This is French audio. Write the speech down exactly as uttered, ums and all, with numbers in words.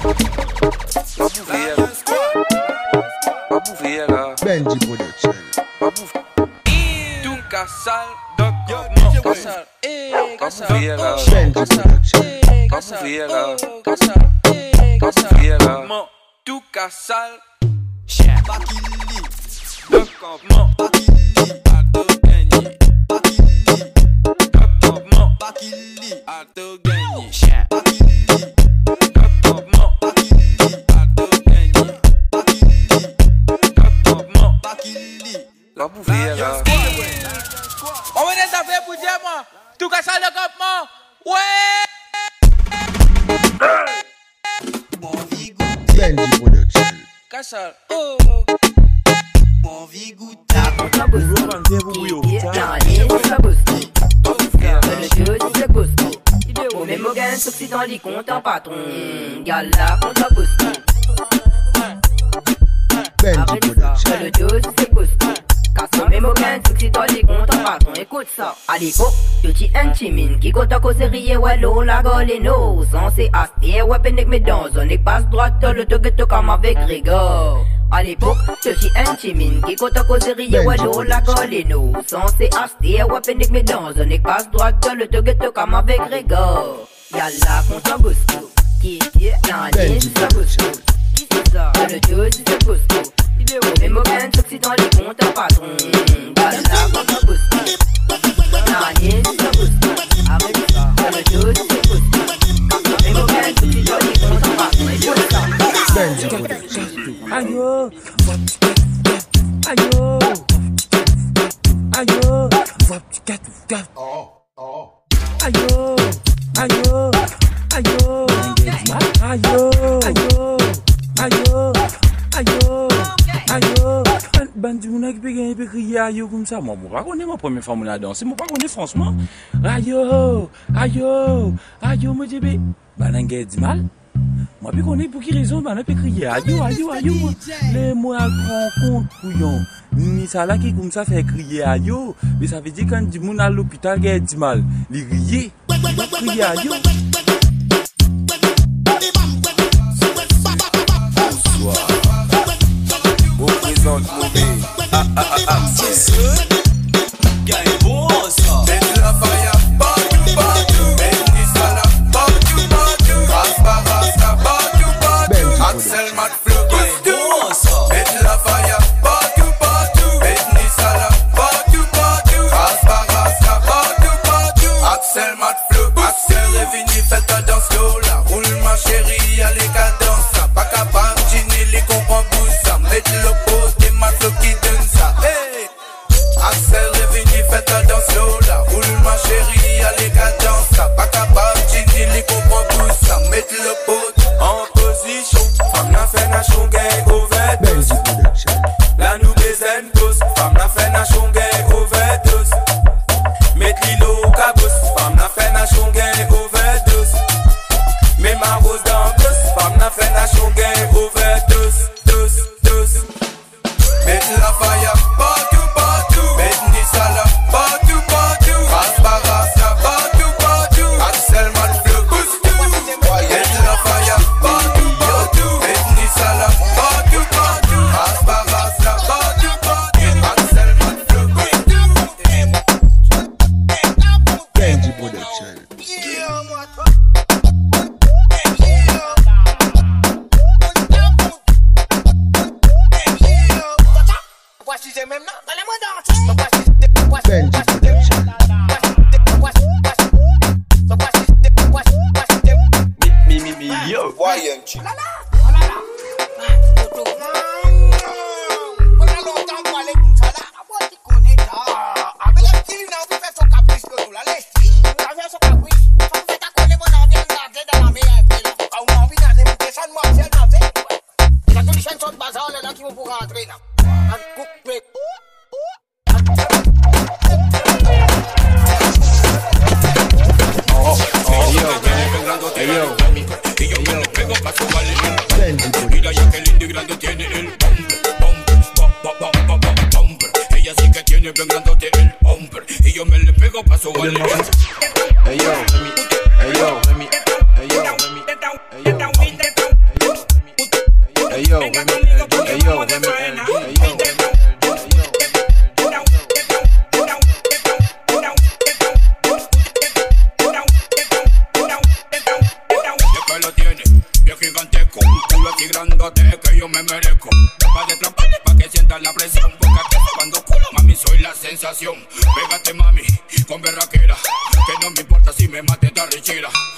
Benji Production. Tu casal, doctor, casal, eh, casal, Benji Production. casal, casal, eh, casal, mon, tu casal, Bakili, doctor, mon, Bakili, ato genyi, Bakili, doctor, mon, Bakili, ato genyi, Bakili, doctor, mon, Bakili, ato genyi, Bakili, doctor, mon, Bakili, la bouvière. On va les affaires pour dire moi, tout cas ça le campement, ouais. Benji Production. Cassal, oh. Mon vie goûte à la Au même gain, sauf si dans les comptes en patron. Gala contre la poste. Benji Production. Le dos, c'est poste. Car même gain, sauf si dans les comptes en patron. Écoute ça. À l'époque, petit intimine qui compte à causerie, ouais, l'eau, la gueule et nos. Censé aster, ouais, pénèque mes dents. On est passe droite, le toguette comme avec Grégor. À l'époque, petit intimine qui compte à causerie, ouais, l'eau, la gueule et nos. Censé aster, ouais, pénèque mes dents. On est passe droite, le toguette comme avec Grégor. Y'a compte en bosto. Qui est là, c'est bosto. Qui c'est ça? Le dos, c'est bosto. Même aucun souci dans les comptes en patron. Gala compte en bosto. Nani, c'est bosto. Arrête ça. Le dos, c'est bosto. Même aucun souci dans les comptes en patron. Écoute ça. Benji Production. Ayo, ayo, ayo, Oh, oh. ayo, ayo, ayo, ayo, ayo, ayo, ayo, ayo. Bandi moun ak pe gen pe kriye ayo comme ça. Moi, moi pas connais ma première fois mon a danser. Moi pas connais franchement. Ayo, ayo, ayo, moi dis bah nan gen di mal. Moi puis connais pour qui raison bah nan pe crier ayo, ayo, ayo. Les moi prend compte couillon. Ni ça là qui comme ça fait crier ayo, mais ça veut dire quand du moun à l'hôpital gen di mal, li crier, crier ayo. Représente mauvais. Ah ah ah ah. C'est ça. Gagne bon ça. Mets la fire partout partout. Mets ça là partout partout. Raspa raspa partout partout. Axel Mat Flow gagne bon ça. Mets la fire partout partout. Mets ça là partout partout. Raspa raspa partout partout. Axel Mat Flow. Axel est venu faire ta danse là. Roule ma chérie à les cadences. Pas capable Ginny les comprend ça. Mets le pot et ma flow qui donne ça. Hey. Axel est venu faire ta danse là. Roule ma chérie à les cadences. Pas capable Ginny les comprend ça. Mets le pot en position. Femme n'a fait nation gang overdose. Benji Production. La nous besoin tous. Femme n'a fait nation gang overdose. Mets l'îlot au cabos. Femme n'a fait nation gang overdose. Mets ma rose dans plus. Femme n'a fait nation gang overdose. Dose, dose. Mets la fire partout, partout. Mets ça là partout, partout. Raspa, raspa, partout, partout. Axel Mat Flow boost tout. Mets la fire partout, partout. Mets ça là partout, partout. Raspa, raspa, partout, partout. Axel Mat Flow boost tout. Benji Production. Benji Production. Mi, mi, mi, yo. Voyons-tu. Benji Production. Hey yo, hey yo, hey yo, hey yo, hey yo. yo, venga conmigo porque vamos de faena. Que lo tiene, bien gigantesco, un culo así grandote que yo me merezco. Pa' detrás, pa' que sientas la presión, porque aquí cuando culo, mami, soy la sensación. Pégate, mami, con berraquera, que no me importa si me mate esta rechera.